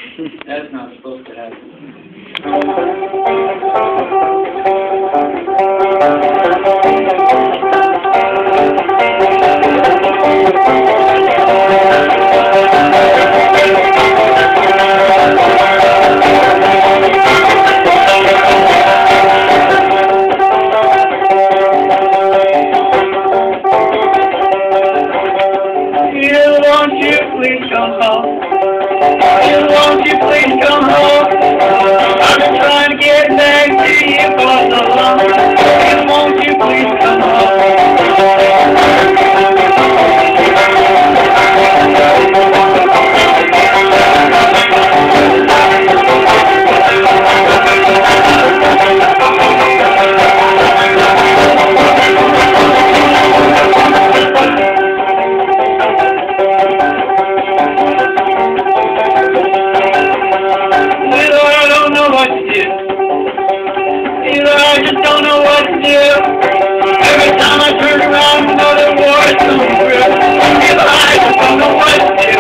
That's not supposed to happen. Won't you please come home? Won't you please come home? I've been trying to get back to you for so long. Won't you please come home? I just don't know what to do. Every time I turn around, another war is coming through. I just don't know what to do.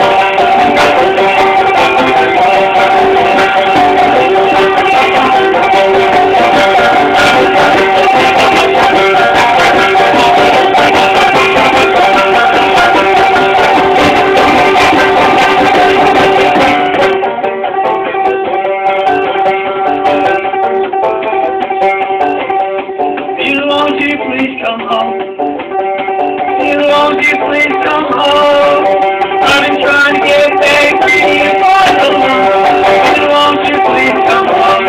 Won't you please come home? Won't you please come home? I've been trying to get back to you for so long. Won't you please come home?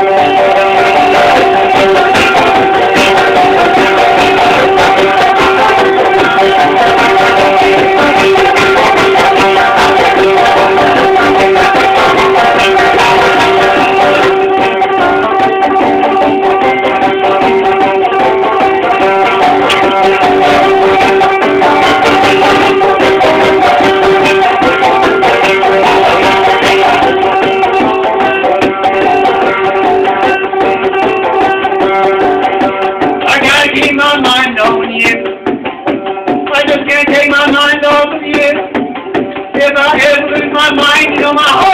Keep my mind on you. I just can't take my mind off of you. If I ever lose my mind, till my heart